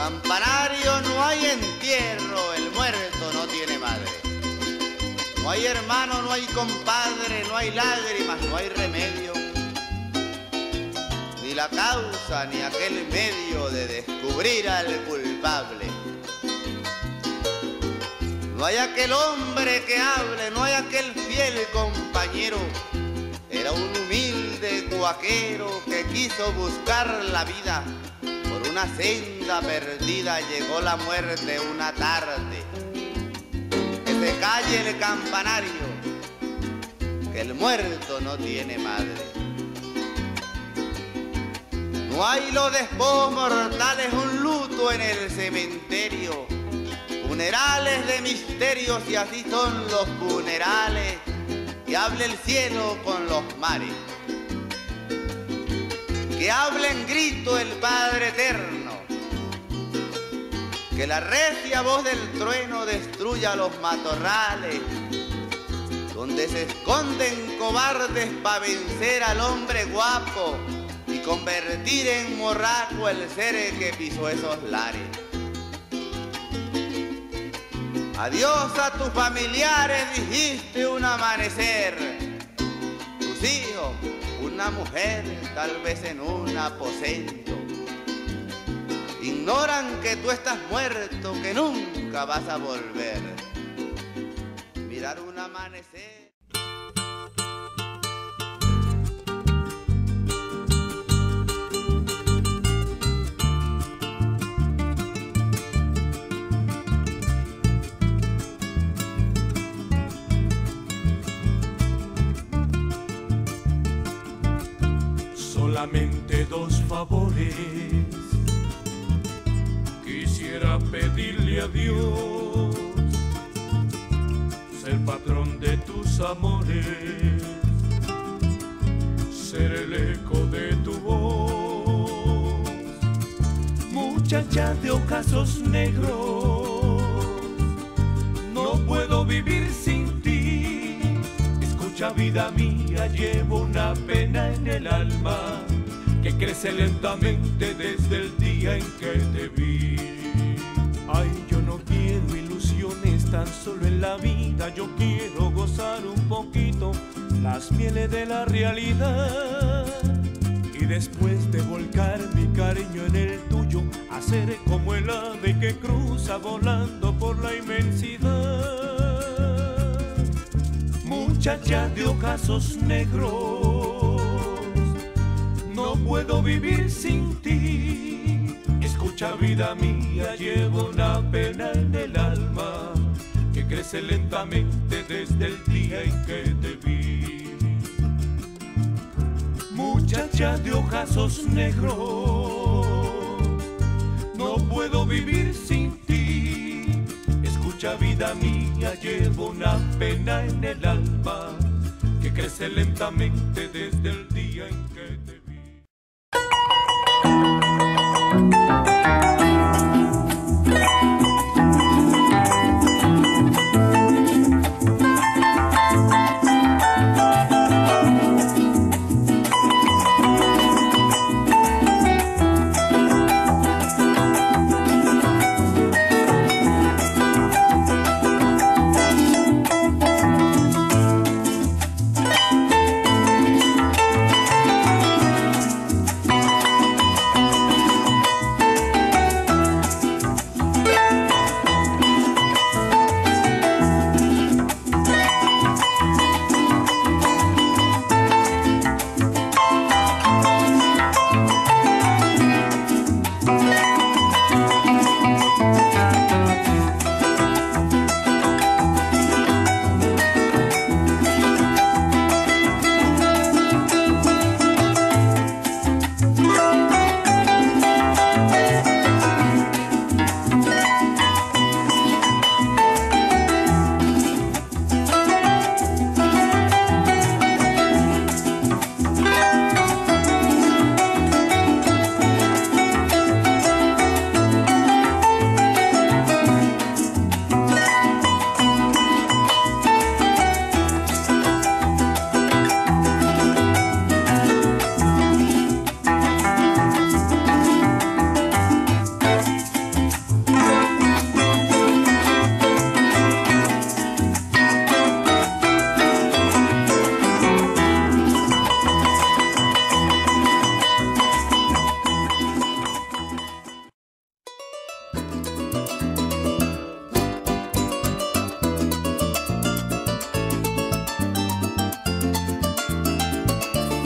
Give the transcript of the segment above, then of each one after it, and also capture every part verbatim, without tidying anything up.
Campanario, no hay entierro, el muerto no tiene madre. No hay hermano, no hay compadre, no hay lágrimas, no hay remedio. Ni la causa, ni aquel medio de descubrir al culpable. No hay aquel hombre que hable, no hay aquel fiel compañero. Era un humilde cuaquero que quiso buscar la vida. Por una senda perdida llegó la muerte una tarde. Que se calle el campanario, que el muerto no tiene madre. No hay los despojos mortales, un luto en el cementerio. Funerales de misterios y así son los funerales. Que hable el cielo con los mares. Que hable en grito el Padre Eterno. Que la recia voz del trueno destruya los matorrales, donde se esconden cobardes para vencer al hombre guapo y convertir en morraco el ser que pisó esos lares. Adiós a tus familiares, dijiste un amanecer. Tus hijos, una mujer, tal vez en un aposento. Ignoran que tú estás muerto, que nunca vas a volver. Mirar un amanecer. Solamente dos favores quisiera pedirle a Dios: ser patrón de tus amores, ser el eco de tu voz. Muchacha de ojazos negros, no puedo vivir sin ti. Escucha, vida mía, llevo una pena en el alma que crece lentamente desde el día en que te vi. Ay, yo no quiero ilusiones tan solo en la vida, yo quiero gozar un poquito las mieles de la realidad. Y después de volcar mi cariño en el tuyo, hacer como el ave que cruza volando por la inmensidad. Muchacha de ojazos negros, no puedo vivir sin ti. Escucha, vida mía, llevo una pena en el alma que crece lentamente desde el día en que te vi. Muchacha de ojazos negros, no puedo vivir sin ti. Escucha, vida mía, llevo una pena en el alma que crece lentamente desde el día en que te vi.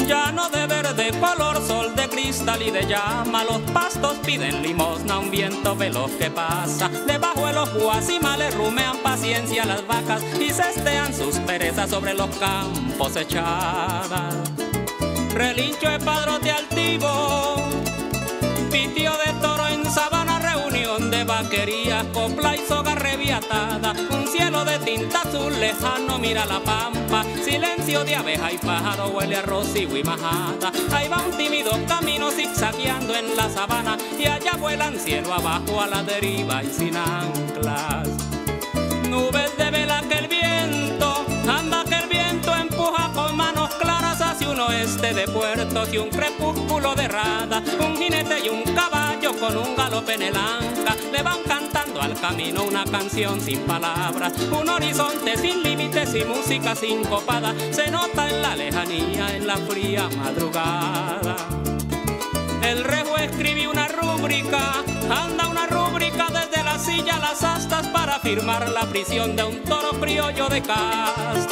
llano de verde color, sol de cristal y de llama. Los pastos piden limosna, un viento veloz que pasa. Debajo de los guasimales rumean paciencia las vacas y cestean sus perezas sobre los campos echadas. Relincho de padrote altivo, pitio de toro en sabana, reunión de vaquerías, copla y soga reviatada. Un cielo de tinta azul lejano mira la pampa, silencio de abeja y pájaro, huele a rocío y majada. Ahí va un tímido camino zigzagueando en la sabana y allá vuelan cielo abajo a la deriva y sin anclas. Nubes de vela que el viento, anda que el viento empuja con manos claras hacia un oeste de puertos y un crepúsculo de rada. Un jinete y un caballo con un galope en el anca le van cantando al camino una canción sin palabras. Un horizonte sin límites y música sincopada se nota en la lejanía, en la fría madrugada. El rejo escribió una rúbrica, anda una rúbrica desde la silla a las astas para firmar la prisión de un toro criollo de casta.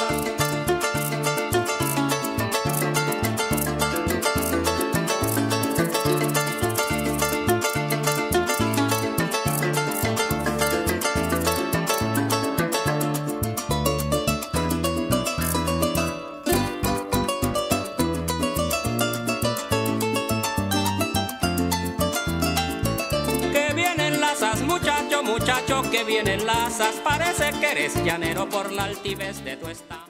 Muchacho, muchacho, que vienen las as, parece que eres llanero por la altivez de tu estado.